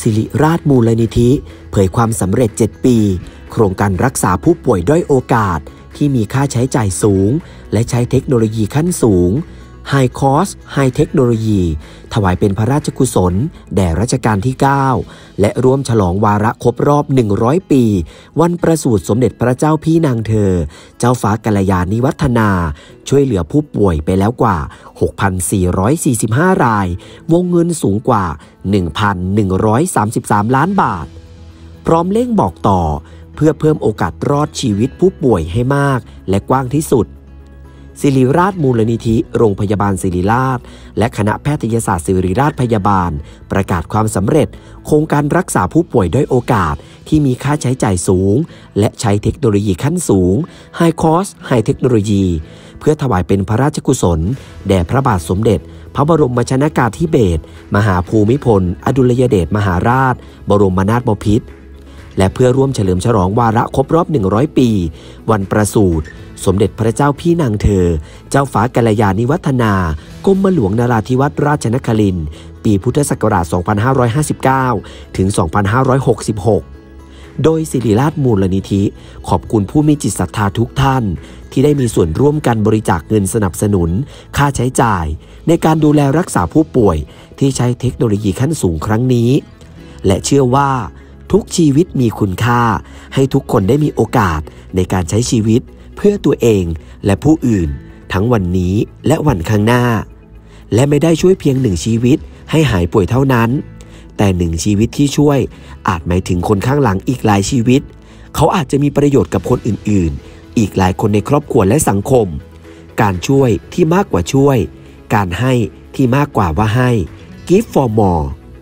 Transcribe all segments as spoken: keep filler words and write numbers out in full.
ศิริราชมูลนิธิเผยความสำเร็จเจ็ดปีโครงการรักษาผู้ป่วยด้อยโอกาสที่มีค่าใช้จ่ายสูงและใช้เทคโนโลยีขั้นสูง High Cost High Technology ถวายเป็นพระราชกุศลแด่รัชกาลที่ เก้า และร่วมฉลองวาระครบรอบ หนึ่งร้อย ปี วันประสูติสมเด็จพระเจ้าพี่นางเธอ เจ้าฟ้ากัลยาณิวัฒนา ช่วยเหลือผู้ป่วยไปแล้วกว่า หกพันสี่ร้อยสี่สิบห้า ราย วงเงินสูงกว่า หนึ่งพันหนึ่งร้อยสามสิบสาม ล้านบาท พร้อมเร่งบอกต่อเพื่อเพิ่มโอกาสรอดชีวิตผู้ป่วยให้มากและกว้างที่สุดศิริราชมูลนิธิโรงพยาบาลศิริราชและคณะแพทยศาสตร์ศิริราชพยาบาลประกาศความสำเร็จโครงการรักษาผู้ป่วยด้อยโอกาสที่มีค่าใช้จ่ายสูงและใช้เทคโนโลยีขั้นสูง High Cost High Technology เพื่อถวายเป็นพระราชกุศลแด่พระบาทสมเด็จพระบรมชนกาธิเบศรมหาภูมิพลอดุลยเดชมหาราชบรมนาถบพิตรและเพื่อร่วมเฉลิมฉลองวาระครบรอบ หนึ่งร้อย ปีวันประสูติสมเด็จพระเจ้าพี่นางเธอเจ้าฟ้ากัลยาณิวัฒนากรมหลวงนราธิวาสราชนครินทร์ปีพุทธศักราช สองพันห้าร้อยห้าสิบเก้า ถึง สองพันห้าร้อยหกสิบหก โดยศิริราชมูลนิธิขอบคุณผู้มีจิตศรัทธาทุกท่านที่ได้มีส่วนร่วมกันบริจาคเงินสนับสนุนค่าใช้จ่ายในการดูแลรักษาผู้ป่วยที่ใช้เทคโนโลยีขั้นสูงครั้งนี้และเชื่อว่าทุกชีวิตมีคุณค่าให้ทุกคนได้มีโอกาสในการใช้ชีวิตเพื่อตัวเองและผู้อื่นทั้งวันนี้และวันข้างหน้าและไม่ได้ช่วยเพียงหนึ่งชีวิตให้หายป่วยเท่านั้นแต่หนึ่งชีวิตที่ช่วยอาจหมายถึงคนข้างหลังอีกหลายชีวิตเขาอาจจะมีประโยชน์กับคนอื่นๆอีกหลายคนในครอบครัวและสังคมการช่วยที่มากกว่าช่วยการให้ที่มากกว่าว่าให้ Give for more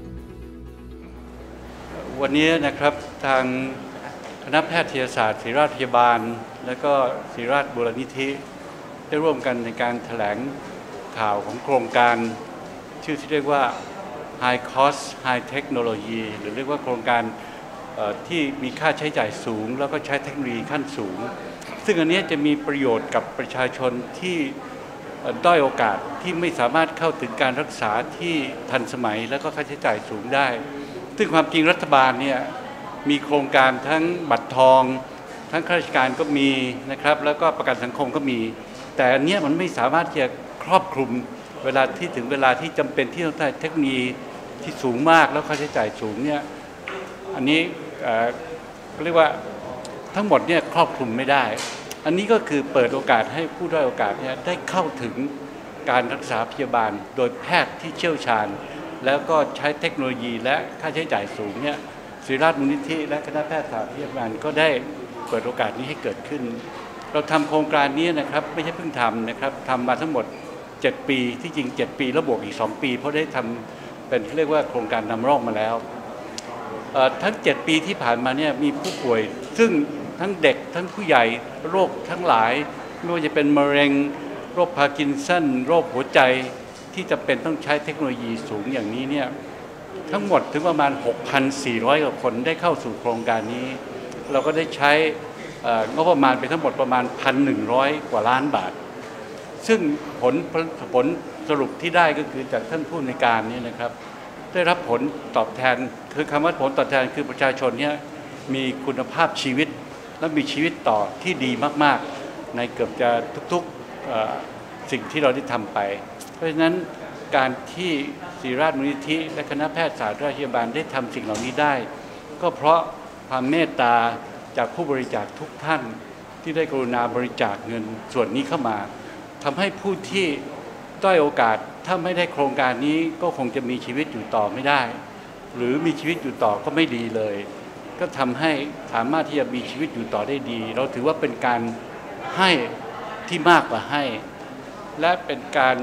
วันนี้นะครับทางคณะแพทยศาสตร์ศิริราชพยาบาลและก็ศิริราชมูลนิธิได้ร่วมกันในการแถลงข่าวของโครงการชื่อที่เรียกว่า High Cost High Technology หรือเรียกว่าโครงการที่มีค่าใช้จ่ายสูงแล้วก็ใช้เทคโนโลยีขั้นสูงซึ่งอันนี้จะมีประโยชน์กับประชาชนที่ด้อยโอกาสที่ไม่สามารถเข้าถึงการรักษาที่ทันสมัยและก็ค่าใช้จ่ายสูงได้ซึ่งความจริงรัฐบาลเนี่ยมีโครงการทั้งบัตรทองทั้งข้าราชการก็มีนะครับแล้วก็ประกันสังคมก็มีแต่อันนี้มันไม่สามารถจะครอบคลุมเวลาที่ถึงเวลาที่จำเป็นที่ต้องใช้เทคโนโลยีที่สูงมากแล้วค่าใช้จ่ายสูงเนี่ยอันนี้เรียกว่าทั้งหมดเนี่ยครอบคลุมไม่ได้อันนี้ก็คือเปิดโอกาสให้ผู้ด้อยโอกาสเนี่ยได้เข้าถึงการรักษาพยาบาลโดยแพทย์ที่เชี่ยวชาญแล้วก็ใช้เทคโนโลยีและค่าใช้จ่ายสูงเนี่ยศิริราชมูลนิธิและคณะแพทยศาสตร์พยาบาลก็ได้เปิดโอกาสนี้ให้เกิดขึ้นเราทำโครงการนี้นะครับไม่ใช่เพิ่งทำนะครับทำมาทั้งหมดเจ็ดปีที่จริงเจ็ดปีแล้วบวกอีกสองปีเพราะได้ทำเป็นเรียกว่าโครงการนำร่องมาแล้วทั้งเจ็ดปีที่ผ่านมาเนี่ยมีผู้ป่วยซึ่งทั้งเด็กทั้งผู้ใหญ่โรคทั้งหลายไม่ว่าจะเป็นมะเร็งโรคพาร์กินสันโรคหัวใจที่จะเป็นต้องใช้เทคโนโลยีสูงอย่างนี้เนี่ยทั้งหมดถึงประมาณ หกพันสี่ร้อย กว่าคนได้เข้าสู่โครงการนี้เราก็ได้ใช้งบประมาณไปทั้งหมดประมาณ หนึ่งพันหนึ่งร้อย กว่าล้านบาทซึ่งผลผลสรุปที่ได้ก็คือจากท่านผู้อำนวยการนี่นะครับได้รับผลตอบแทนคือคำว่าผลตอบแทนคือประชาชนเนี่ยมีคุณภาพชีวิตและมีชีวิตต่อที่ดีมากๆในเกือบจะทุกๆสิ่งที่เราได้ทำไปเพราะฉะนั้นการที่ศิริราชมูลนิธิและคณะแพทยศาสตร์ราชพยาบาลได้ทำสิ่งเหล่านี้ได้ก็เพราะความเมตตาจากผู้บริจาคทุกท่านที่ได้กรุณาบริจาคเงินส่วนนี้เข้ามาทำให้ผู้ที่ด้อยโอกาสถ้าไม่ได้โครงการนี้ก็คงจะมีชีวิตอยู่ต่อไม่ได้หรือมีชีวิตอยู่ต่อก็ไม่ดีเลยก็ทำให้สามารถที่จะมีชีวิตอยู่ต่อได้ดีเราถือว่าเป็นการให้ที่มากกว่าให้และเป็นการ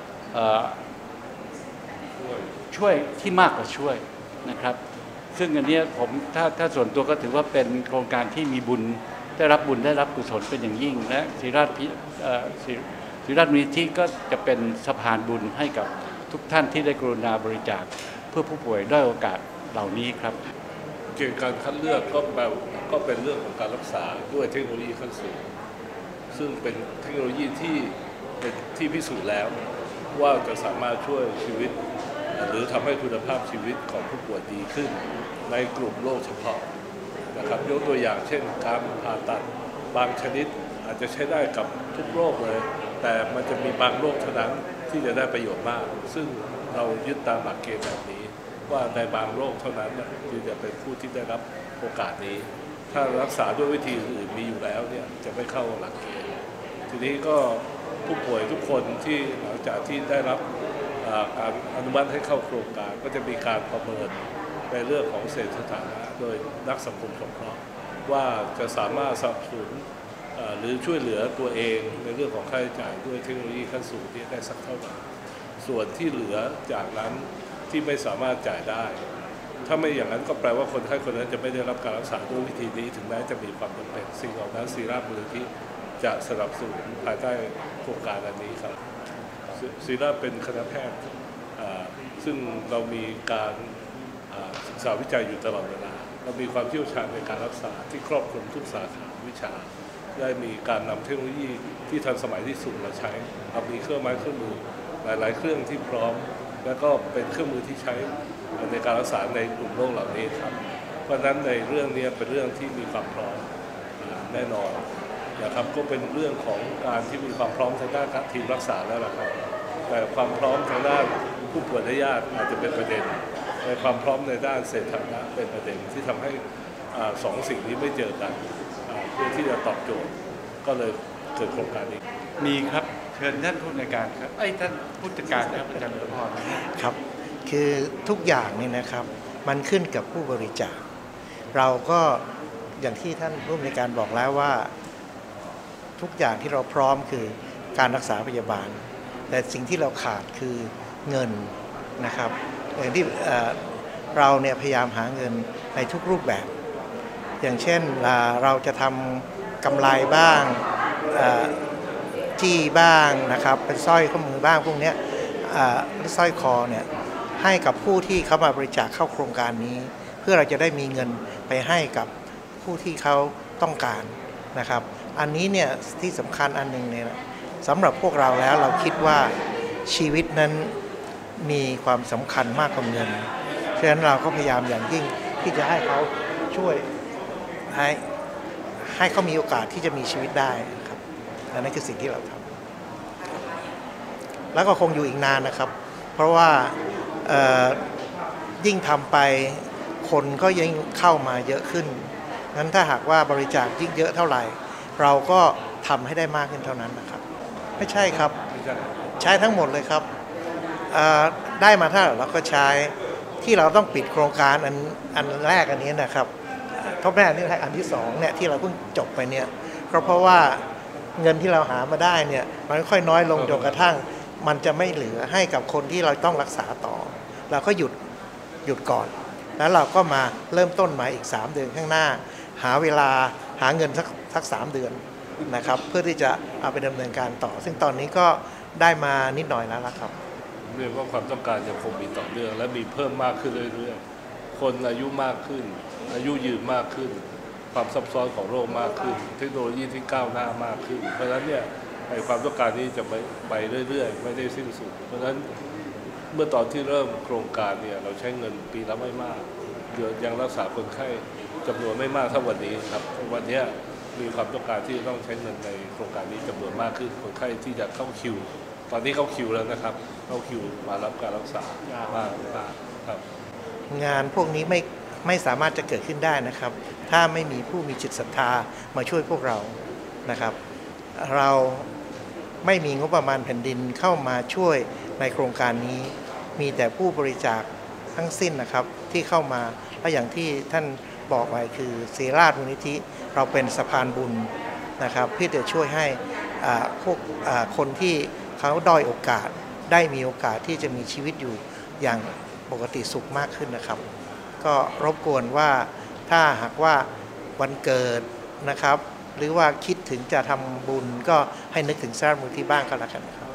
ช่วยที่มากกว่าช่วยนะครับซึ่งอันนี้ผมถ้าถ้าส่วนตัวก็ถือว่าเป็นโครงการที่มีบุญได้รับบุญได้รับกุศลเป็นอย่างยิ่งและศิริราชศิริราชมูลนิธิก็จะเป็นสะพานบุญให้กับทุกท่านที่ได้กรุณาบริจาคเพื่อผู้ป่วยด้อยโอกาสเหล่านี้ครับเกี่ยวกับการคัดเลือกก็แปลก็เป็นเรื่องของการรักษาด้วยเทคโนโลยีขั้นสูงซึ่งเป็นเทคโนโลยีที่เป็นที่พิสูจน์แล้วว่าจะสามารถช่วยชีวิตหรือทำให้คุณภาพชีวิตของผู้ป่วยดีขึ้นในกลุ่มโรคเฉพาะนะครับยกตัวอย่างเช่นการผ่าตัดบางชนิดอาจจะใช้ได้กับทุกโรคเลยแต่มันจะมีบางโรคเท่านั้นที่จะได้ประโยชน์มากซึ่งเรายึดตามหลักเกณฑ์แบบนี้ว่าในบางโรคเท่านั้นที่จะเป็นผู้ที่ได้รับโอกาสนี้ถ้ารักษาด้วยวิธีอื่นมีอยู่แล้วเนี่ยจะไม่เข้าหลักเกณฑ์ทีนี้ก็ผู้ป่วยทุกคนที่หลังจากที่ได้รับการอนุมัติให้เข้าโครงการก็จะมีการประเมินในเรื่องของเศรษฐฐานะโดยนักสังคมสงเคราะห์ว่าจะสามารถสนับสนุนหรือช่วยเหลือตัวเองในเรื่องของค่าใช้จ่ายด้วยเทคโนโลยีขั้นสูงที่ได้สักเท่าไหร่ส่วนที่เหลือจากนั้นที่ไม่สามารถจ่ายได้ถ้าไม่อย่างนั้นก็แปลว่าคนไข้คนนั้นจะไม่ได้รับการรักษาด้วยวิธีนี้ถึงแม้จะมีความจำเป็นสิ่งเหล่านั้นศิริราชมูลนิธิจะสนับสนุนภายใต้โครงการอันนี้ครับศิริราชเป็นคณะแพทย์ซึ่งเรามีการศึกษาวิจัยอยู่ตลอดเวลาเรามีความเชี่ยวชาญในการรักษาที่ครอบคลุมทุกสาขาวิชาได้มีการนำเทคโนโลยีที่ทันสมัยที่สุดมาใช้เรามีเครื่องไม้เครื่องมือหลายๆเครื่องที่พร้อมและก็เป็นเครื่องมือที่ใช้ในการรักษาในกลุ่มโรคเหล่านี้ครับเพราะฉะนั้นในเรื่องนี้เป็นเรื่องที่มีความพร้อมแน่นอนนะครับก็เป็นเรื่องของการที่มีความพร้อมทางด้านทีมรักษาแล้วล่ะครับแต่ความพร้อมทางด้านผู้ป่วยและญาติอาจจะเป็นประเด็นในความพร้อมในด้านเศรษฐกิจเป็นประเด็นที่ทำให้สองสิ่งนี้ไม่เจอกันเพื่อที่จะตอบโจทย์ก็เลยเกิดโครงการนี้มีครับเชิญท่านผู้ในการครับไอ้ท่านผู้จัดการครับอาจารย์เหลือพรครับคือทุกอย่างนี่นะครับมันขึ้นกับผู้บริจาคเราก็อย่างที่ท่านผู้ในการบอกแล้วว่าทุกอย่างที่เราพร้อมคือการรักษาพยาบาลแต่สิ่งที่เราขาดคือเงินนะครับอย่างที่เราเนี่ยพยายามหาเงินในทุกรูปแบบอย่างเช่นเราจะทำกำไรบ้างจี้บ้างนะครับเป็นสร้อยข้อมือบ้างพวกนี้สร้อยคอเนี่ยให้กับผู้ที่เขามาบริจาคเข้าโครงการนี้เพื่อเราจะได้มีเงินไปให้กับผู้ที่เขาต้องการนะครับอันนี้เนี่ยที่สำคัญอันหนึ่งเนี่ยสำหรับพวกเราแล้วเราคิดว่าชีวิตนั้นมีความสำคัญมากกว่าเงินฉะนั้นเราก็พยายามอย่างยิ่งที่จะให้เขาช่วยให้ให้เขามีโอกาสที่จะมีชีวิตได้ครับอันนั้นคือสิ่งที่เราทำแล้วก็คงอยู่อีกนานนะครับเพราะว่ายิ่งทำไปคนก็ยิ่งเข้ามาเยอะขึ้นงั้นถ้าหากว่าบริจาคยิ่งเยอะเท่าไหร่เราก็ทำให้ได้มากขึ้นเท่านั้นนะครับไม่ใช่ครับใช้ทั้งหมดเลยครับได้มาเท่าไหร่เราก็ใช้ที่เราต้องปิดโครงการอันอันแรกอันนี้นะครับทบแรกนี่อันที่สองเนี่ยที่เราเพิ่งจบไปเนี่ยก็เพราะว่าเงินที่เราหามาได้เนี่ยมันค่อยน้อยลงจนกระทั่งมันจะไม่เหลือให้กับคนที่เราต้องรักษาต่อเราก็หยุดหยุดก่อนแล้วเราก็มาเริ่มต้นใหม่อีกสามเดือนข้างหน้าหาเวลาหาเงินสักสักสามเดือนนะครับเพื่อที่จะเอาไปดำเนินการต่อซึ่งตอนนี้ก็ได้มานิดหน่อยแล้วละครับเรียกว่าความต้องการยังคงมีต่อเนื่องและมีเพิ่มมากขึ้นเรื่อยๆคนอายุมากขึ้นอายุยืนมากขึ้นความซับซ้อนของโรคมากขึ้นเทคโนโลยีที่ก้าวหน้ามากขึ้นเพราะฉะนั้นเนี่ยในความต้องการนี้จะไปไปเรื่อยๆไม่ได้สิ้นสุดเพราะฉะนั้นเมื่อตอนที่เริ่มโครงการเนี่ยเราใช้เงินปีละไม่มากเดือนยังรักษาคนไข้จำนวนไม่มากเท่าวันนี้ครับวันนี้มีความต้องการที่ต้องใช้เงินในโครงการนี้จำนวนมากขึ้นคนไข้ที่จะเข้าคิวตอนนี้เข้าคิวแล้วนะครับเข้าคิวมารับการรักษามากครับงานพวกนี้ไม่ไม่สามารถจะเกิดขึ้นได้นะครับถ้าไม่มีผู้มีจิตศรัทธามาช่วยพวกเรานะครับเราไม่มีงบประมาณแผ่นดินเข้ามาช่วยในโครงการนี้มีแต่ผู้บริจาคทั้งสิ้นนะครับที่เข้ามาและอย่างที่ท่านบอกไว้คือศิริราชมูลนิธิเราเป็นสะพานบุญนะครับเพื่อจะช่วยให้พวกคนที่เขาด้อยโอกาสได้มีโอกาสที่จะมีชีวิตอยู่อย่างปกติสุขมากขึ้นนะครับก็รบกวนว่าถ้าหากว่าวันเกิดนะครับหรือว่าคิดถึงจะทำบุญก็ให้นึกถึงศิริราชมูลนิธิบ้างก็แล้วกันครับ